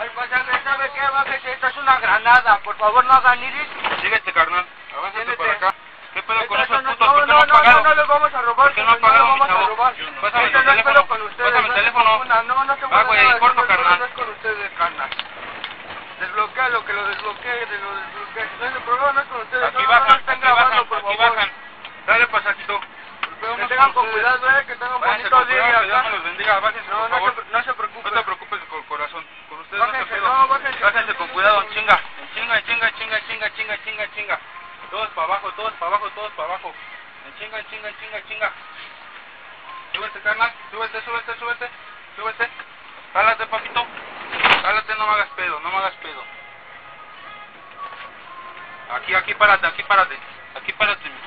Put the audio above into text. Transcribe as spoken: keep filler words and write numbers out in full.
Ay, pasa que sabe qué, bájese, esta es una granada, por favor no hagan iris. Síguete, carnal, avánzate por acá. ¿Qué pedo con Estas esos son- putos? no, ¿Por qué no, no han no, pagado? no, no les vamos a robar, ¿Por qué no han señor, pagado, no mi vamos a chavo? robar. Pásame Esto tu no es teléfono. pedo con ustedes, Pásame el no se teléfono. confundan, no, no se Ah, güey, confundan, corto, no, carnal. no es con ustedes, carnal. Desbloquea lo que lo desbloquee, de lo desbloquee. No es el problema, no es con ustedes. Aquí no, bajan, no estén aquí grabando, bajan, por aquí favor. bajan. Dale, pasajito. Que tengan con cuidado, eh, que tengan un Váyanse bonito con día cuidado, que Dios acá. me los bendiga. Bájense, No, por no favor. se, no se preocupen. No te preocupes, con corazón. Con ustedes no se Bájense, pedo. no, bájense. Bájense con cuidado, chinga. En chinga, en chinga, en chinga, en chinga, chinga, chinga, chinga. Todos para abajo, todos para abajo, todos para abajo. En chinga, en chinga, en chinga, en chinga. Súbete, carnal. Súbete, súbete, súbete. Súbete. Jálate, papito. Jálate, no me hagas pedo, no me hagas pedo. Aquí, aquí, párate, aquí, párate. Aquí, párate, mi